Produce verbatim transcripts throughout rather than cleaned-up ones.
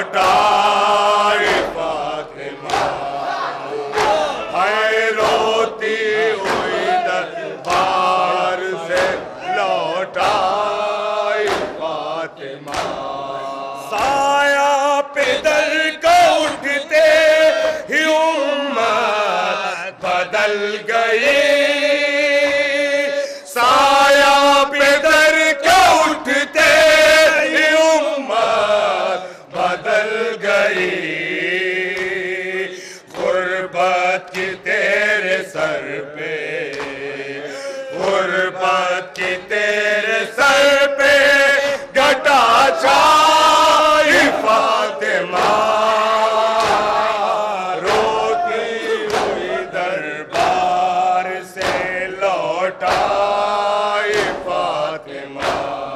लौटाए फातिमा, हाय रोती हुई दरबार से लौटाए फातिमा। साया पिदर का उठते ही उम्मत बदल गई, साया पिदर का उठते ही उम्मत बदल गई। गुर्बत की तेरे सर पे, गुर्बत की तेरे सर पे घटा छाई फातिमा, रोती हुई दरबार से लौटाई फातिमा,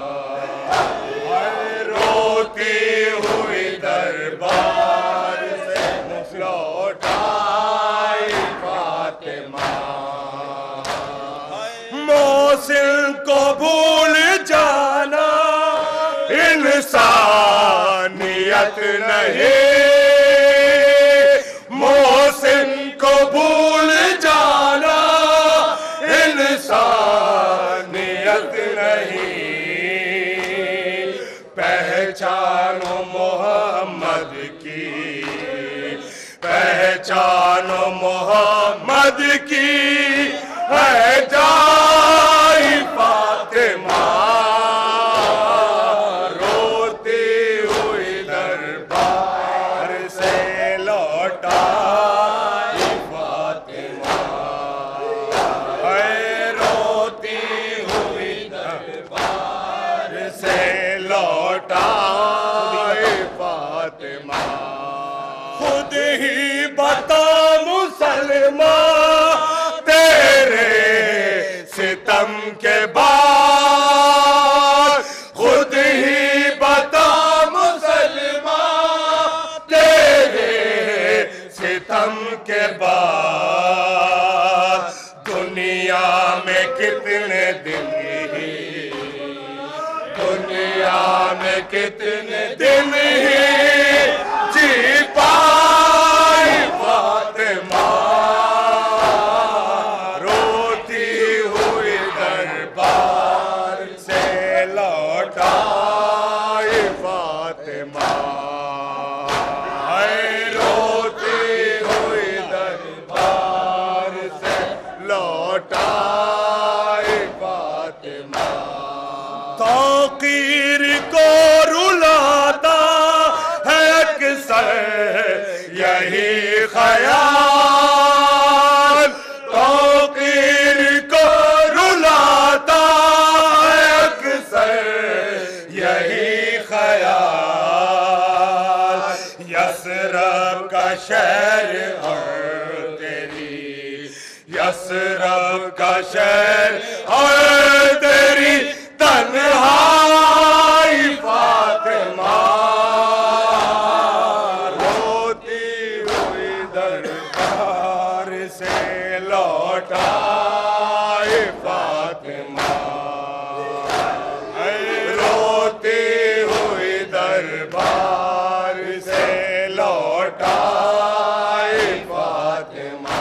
रोती हुई दरबार से लौटाई फातिमा। मोहसिन को भूल जाना इंसानियत नहीं, मोहसिन को भूल जाना इंसानियत नहीं। पहचानो मोहम्मद की, पहचानो मोहम्मद की है जाई फातिमा, रोती हुई दरबार से लौटाई फातिमा, है रोती हुई दरबार से लौटाई फातिमा। खुद ही बता मुसलमान तेरे सितम के बाद, खुद ही बता मुसलमान तेरे सितम के बाद, दुनिया में कितने दिन ही, दुनिया में कितने दिन ही जी पाई फातिमा, रोती हुई दरबार से लौटाई फातिमा, है रोती हुई दरबार से लौटाई फातिमा। तौकीर को रुलाता है अक्सर यही ख्याल, तौकीर को रुलाता है अक्सर यही ख्याल। यसरब का शहर और तेरी, यसरब का शहर और तेरी तन्हाई फातिमा, रोती हुई दरबार से लौटाई फातिमा, रोती हुई दरबार से लौटाई फातिमा।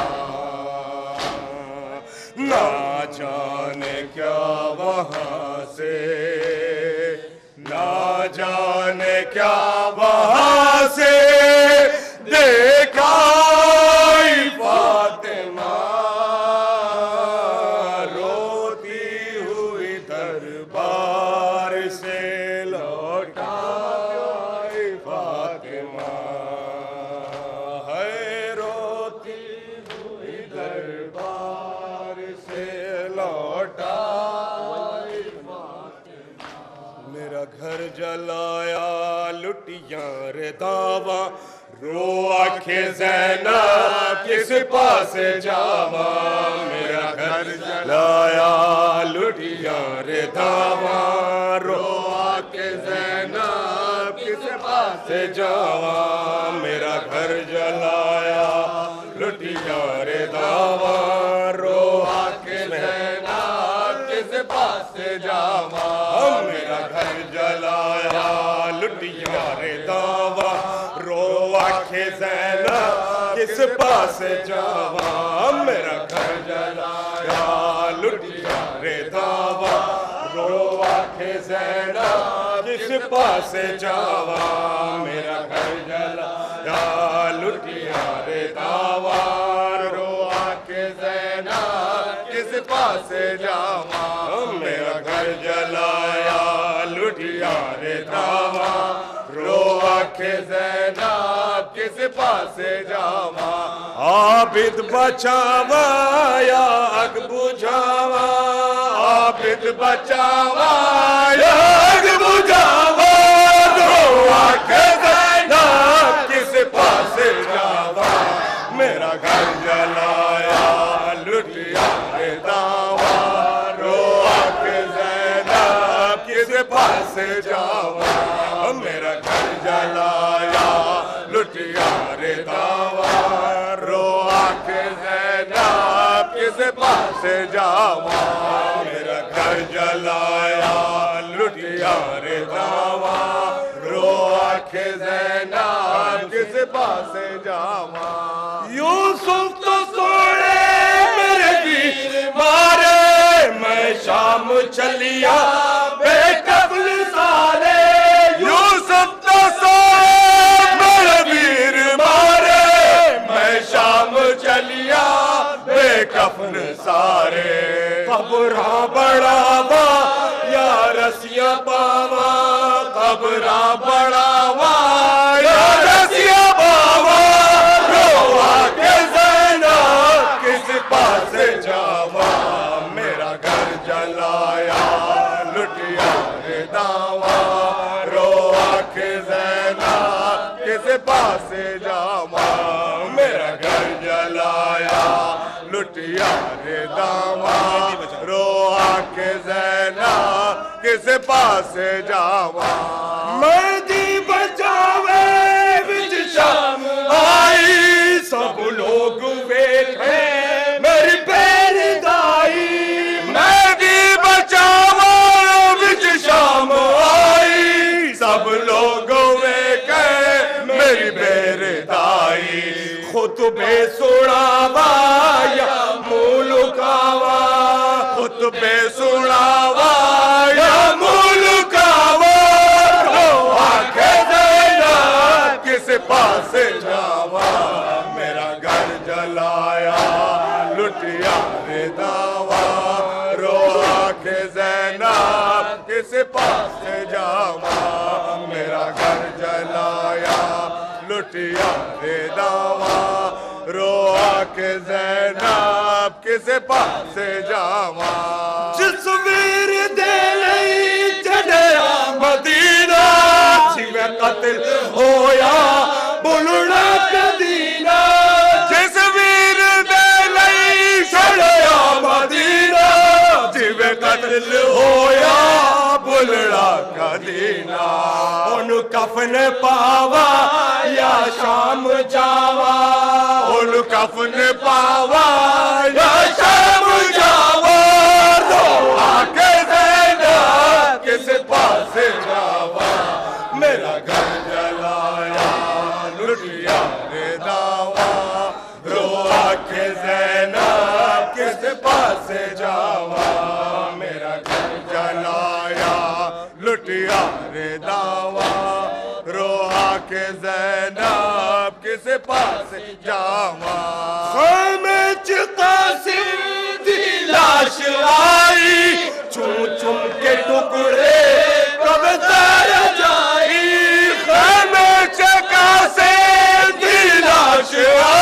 ना जाने क्या वहाँ से, ना जाने क्या वहाँ से देखा फातिमा, रोती हुई दरबार से लौटाई फातिमा, है रोती हुई दरबार से लौटाई फातिमा। मेरा घर जलाया लुटियां रे दावा, रो आखे ज़ैनब किस पास जावा, मेरा घर जलाया लुटियां रे दावा, रो आखे ज़ैनब किस पास जावा, मेरा घर जलाया लुटियां रे दावा, रो आखे ज़ैनब किस पास जावा, मेरा घर जलाया लुटियां रे दावा, पासे जावा, मेरा घर जलाया लुटिया रे दावा, रो आखे ज़ैनब किस पासे जावा, मेरा घर जलाया लुटिया रे दावा, रो आखे ज़ैनब किस पासे जावा, मेरा घर जलाया लुटिया रे दावा, रो आखे ज़ैनब किस पासे जावा, आबिद बचावा या अग बुझावा, आबिद बचावा या अग बुझावा, रो आखे ज़ैनब किस पासे जावा, मेरा घर जलाया लुटिया रे दावा, रो आखे ज़ैनब किस पासे जावा, मेरा घर जलाया लुटिया रे दावा, रो आखे ज़ैनब किस पासे जावा, मेरा घर जलाया लुटिया रे दावा, रो आखे ज़ैनब किस पासे जावा, यूसुफ तो सोने मेरे वीर मारे, मैं शाम चलिया बेकबल सारे, यूसुफ तो सोने मेरे वीर मारे, मैं शाम चलिया बेकफन सारे, खबरा बढ़ावा या रसिया पावा, खबरा बढ़ावा या रसिया पावा, रो आखे ज़ैनब किस पासे जावा, मेरा घर जलाया लुटिया रे दावा, रो आखे ज़ैनब किस पासे जावा, मेरा घर जलाया लुटिया रे दावा, रो आखे ज़ैनब किस पासे जावा, मेहदी बचावे विच शाम आई, सब लोग वेखे मेरी पैरदाई, मेहदी बचावे विच शाम आई, सब लोग वेखे मेरी पैरदाई, खुतबे सुनावा या मुलुकावा, खुतबे सुनावा या मुलुकावा, रो आखे ज़ैनब किस पासे जावा, मेरा घर जलाया लुटिया रे दावा, रो आखे ज़ैनब किस पासे जावा, मेरा घर जलाया लुटिया रे दावा, रो आखे ज़ैनब किस पासे जावा, जिस वीर दे लई चढ़या मदीना, जिवे कत्ल होया बुलना कदीना, जिस वीर दे लई चढ़या मदीना, जिवे कत्ल होया बुलना कदीना, उन कफन पावा या शाम जावा, उन कफन पावा या शाम जावा, रो आखे ज़ैनब किस पासे जावा, मेरा घर जलाया लुटिया रे दावा, रो आखे ज़ैनब किस पासे जावा, मेरा घर जलाया लुटिया रे दावा, रो आखे ज़ैनब किस पासे जावा, ख़ैमे च क़ासिम दी लाश आई, चुम चुम के टुकड़े कब तर जाई, ख़ैमे च क़ासिम दी लाश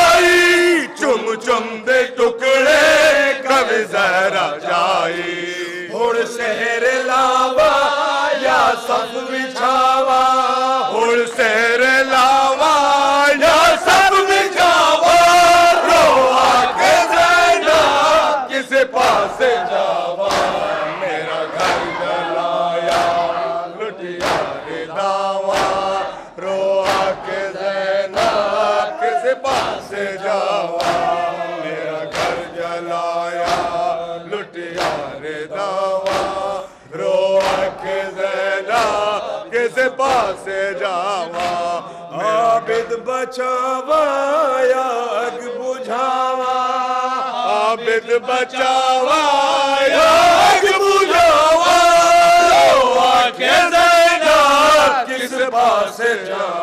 आई, चुम चुम दे टुकड़े कब ज़रा जाई, हुण शहर लावा या सब बिछावा, हुण शहर लावा या सब बिछावा, रो आखे ज़ैनब किस पासे जावा, मेरा घर जलाया लुटिया रे दावा, रो आखे ज़ैनब किस पासे जावा, मेरा घर जलाया लुटिया रे दावा, रो आखे ज़ैनब किस पासे जावा, आबिद बचावा या अग बुझावा, आबिद बचावा या अग बुझावा, आखे ज़ैनब किस पासे जा